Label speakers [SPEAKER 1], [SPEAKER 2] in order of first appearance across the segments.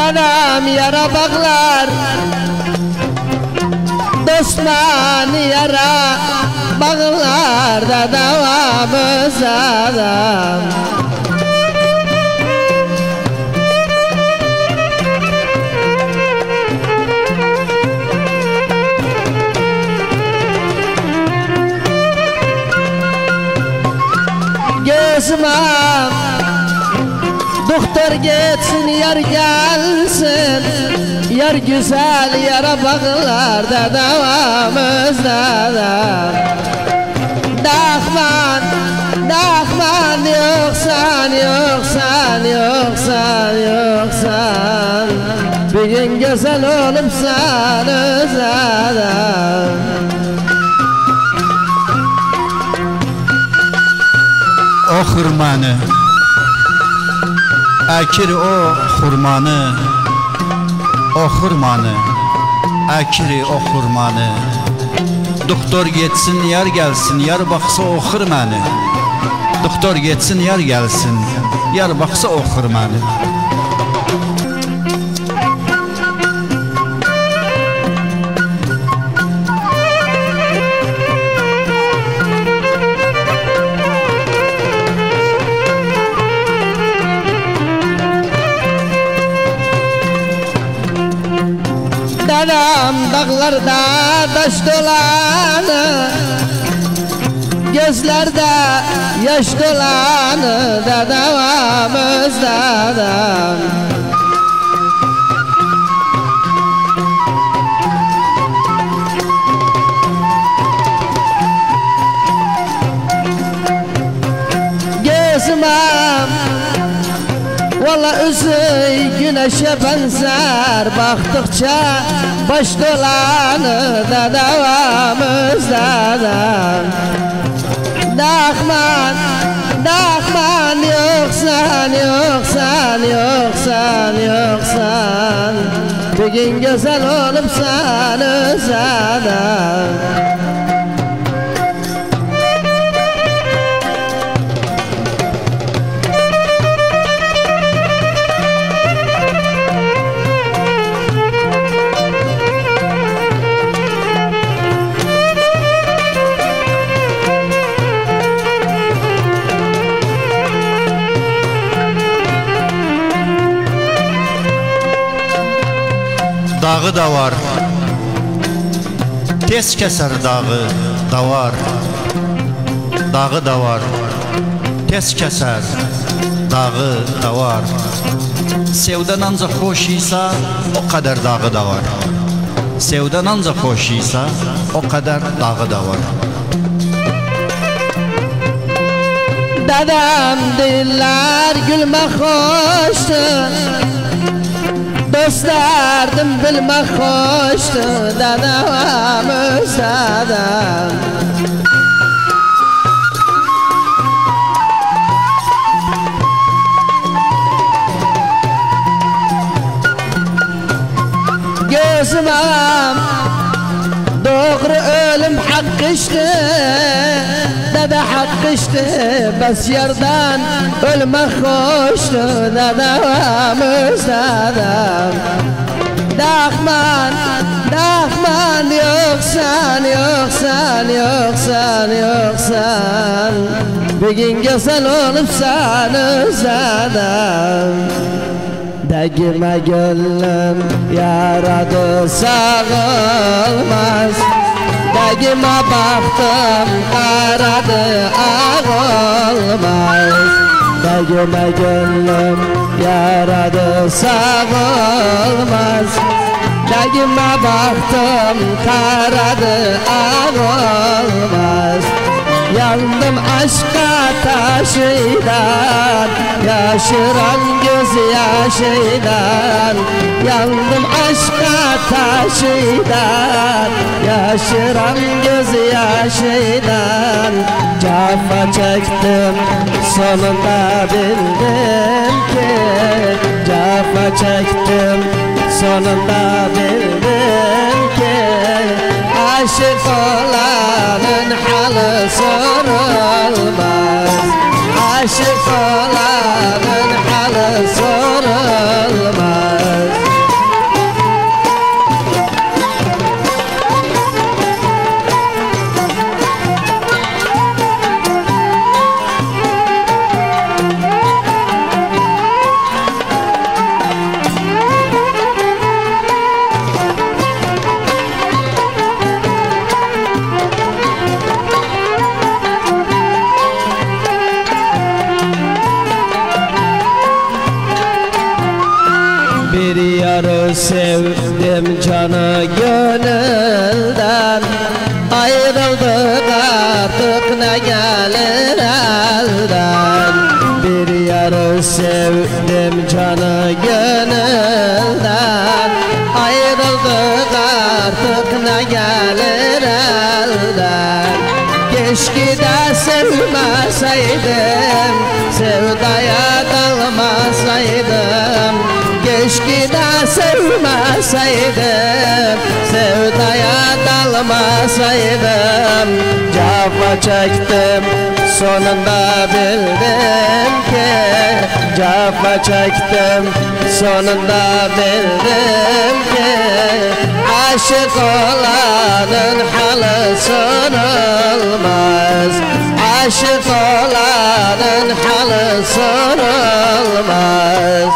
[SPEAKER 1] Dedem yara bağlar, dostman yara bağlar, dedemimiz adam. Gezmem, doktor gitsin, yar gelsin, yar güzel yara bağlar, dedemimiz dedem. Dağman, dağman yoksan, yoksan, yoksan, yoksan, bugün güzel olupsan özledem.
[SPEAKER 2] O xurmanı, əkir o xurmanı, o xurmanı, əkir o xurmanı. Doktor getsin, yar gelsin, yar baxsa oxur məni. Doktor getsin, yar gelsin, yar baxsa oxur məni.
[SPEAKER 1] Dedem dağlarda taş dolanı, gözlerde yaş dolanı, dedemimiz dedem. Gezmem, valla özü güneşe benzer, baktıkça baş dolanı, dedemimiz dedem. Dağman, dağman yoksan, yoksan, yoksan, yoksan, bugün güzel olupsan özledem.
[SPEAKER 2] Dağı da var, tez keser dağı da var. Dağı da var, tez keser dağı da var. Sevdan ancak hoş ise o kadar dağı da var. Sevdan ancak hoş ise o kadar dağı da var.
[SPEAKER 1] Dedem diller gülmek hoştur, dost derdim bilmek hoştur, dedemimiz dedem. Gözümem doğru ölüm hak işte, dede hak işte, bes yerden ölmek hoştu, dedemimiz dedem. Dağman, dağman yoksan, yoksan, yoksan, yoksan, bugün güzel olupsan özledem. Degime gönlüm yaradı sağılmaz, degime baktım karadı ağ olmaz. Degime gönlüm yaradı sağılmaz, degime baktım karadı ağ olmaz. Yandım aşka taşıydan, yaşıran göz yaşıydan. Yandım aşka taşıydan, yaşıran göz yaşıydan. Cafa çektim, sonunda bildim ki, cafa çektim, sonunda bildim ki, aşık olanın halı sorulmaz. Aşık olanın halı sorulmaz. sevdim canı gönülden, ayrıldık artık ne gelir elden. Keşke de sevmeseydim, sevdaya dalmasaydım. Keşke de sevmeseydim, sevdaya dalmasaydım. Cafa çektim, sonunda bildim ki, cafa çektim, sonunda bildim ki, aşık olanın halı sorulmaz, aşık olanın halı sorulmaz.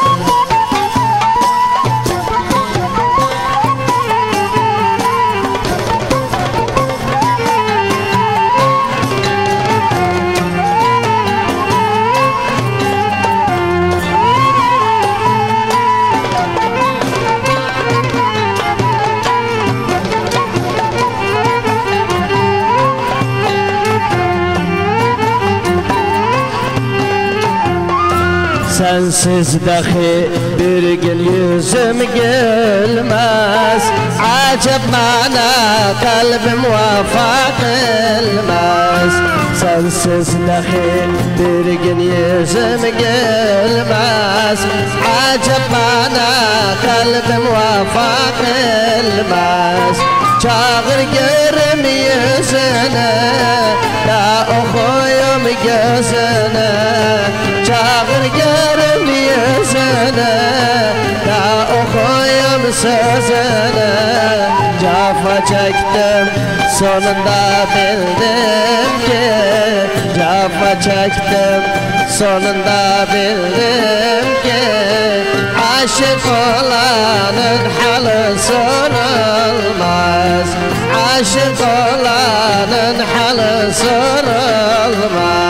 [SPEAKER 1] Sensiz dahi bir gün yüzüm gülmez, acep bana kalbim vafa kılmaz. Sensiz dahi bir gün yüzüm gülmez, acep bana kalbim vafa kılmaz. Çağır görüm yüzünü, da okuyum gözünü. Çağır görüm yüzünü, da okuyum sözünü. Cafa çektim, sonunda bildim ki, cafa çektim, sonunda bildim ki, aşık olanın halı sorulmaz, aşık olanın halı sorulmaz.